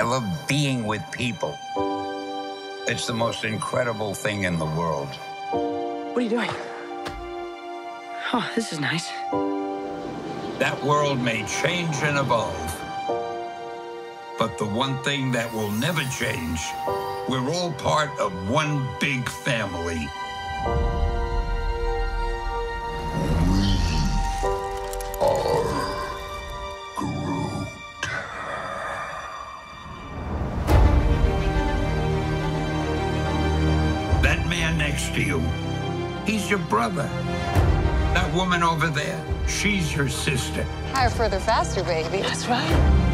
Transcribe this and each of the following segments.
I love being with people. It's the most incredible thing in the world. What are you doing? Oh, this is nice. That world may change and evolve, but the one thing that will never change, we're all part of one big family. That man next to you, he's your brother. That woman over there, she's your sister. Higher, further, faster, baby. That's right.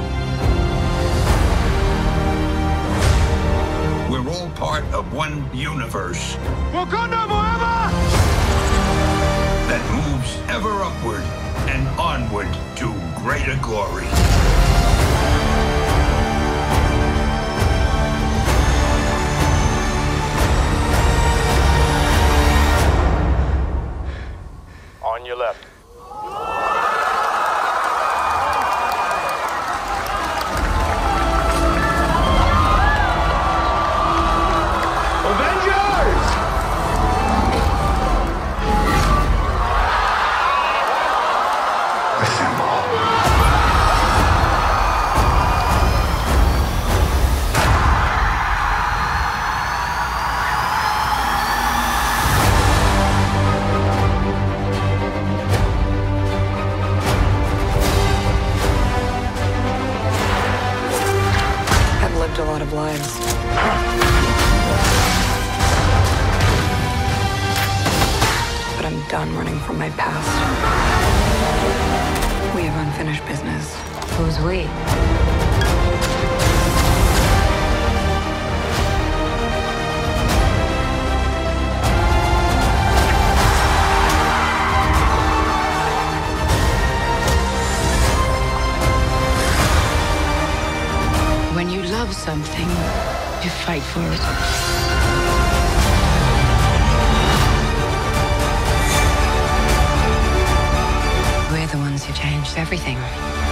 We're all part of one universe Wakanda forever! that moves ever upward and onward to greater glory. On your left. Avengers! Assemble. I've lived a lot of lives. But I'm done running from my past. We have unfinished business. Who's we? When you love something, you fight for it. We're the ones who changed everything.